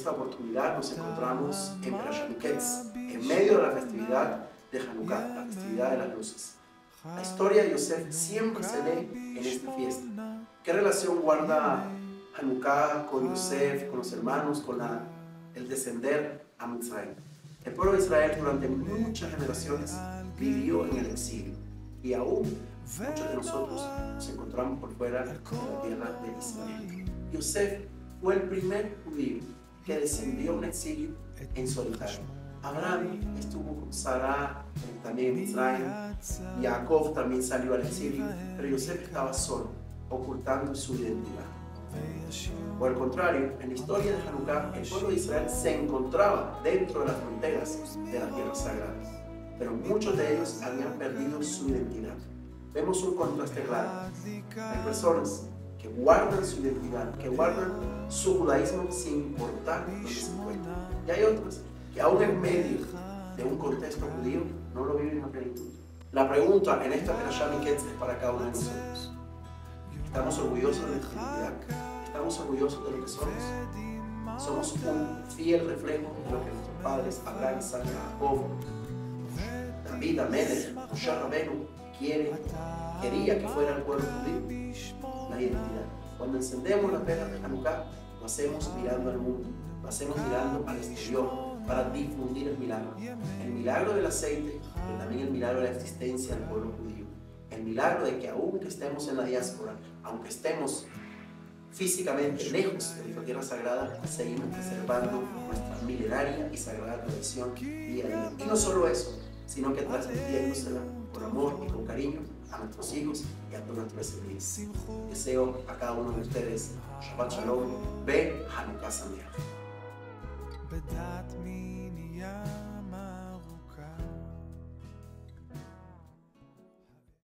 esta oportunidad nos encontramos en Perashat Miketz, en medio de la festividad de Hanukkah, la festividad de las luces. La historia de Yosef siempre se lee en esta fiesta. ¿Qué relación guarda Hanukkah con Yosef, con los hermanos, con el descender a Mitzrayim? El pueblo de Israel durante muchas generaciones vivió en el exilio y aún muchos de nosotros nos encontramos por fuera de la tierra de Israel. Yosef fue el primer judío que descendió a un exilio en solitario. Abraham estuvo con Sara también en Mitzrayim, Jacob también salió al exilio, pero Yosef estaba solo, ocultando su identidad. Por el contrario, en la historia de Hanukkah, el pueblo de Israel se encontraba dentro de las fronteras de las tierras sagradas, pero muchos de ellos habían perdido su identidad. Vemos un contraste claro. Hay personas que guardan su identidad, que guardan su judaísmo sin importar dónde se encuentran. Y hay otras que aún en medio de un contexto judío no lo viven a plenitud. La pregunta en esta Perashat Miketz es para cada uno de nosotros. ¿Estamos orgullosos de nuestra identidad? ¿Estamos orgullosos de lo que somos? ¿Somos un fiel reflejo de lo que nuestros padres, Abraham, Isaac, Jacob, David, Amelech, Moshe Rabenu quería que fuera el pueblo judío? La identidad. Cuando encendemos las velas de Hanukkah, lo hacemos mirando al mundo, lo hacemos mirando al exterior para difundir el milagro del aceite, pero también el milagro de la existencia del pueblo judío, el milagro de que aunque estemos en la diáspora, aunque estemos físicamente lejos de nuestra tierra sagrada, seguimos preservando nuestra milenaria y sagrada tradición día a día. Y no solo eso, sino que transmitiéndosela con amor y con cariño a nuestros hijos y a todos nuestros descendientes. Deseo a cada uno de ustedes Shabbat Shalom, Be Hanukkah Sameach.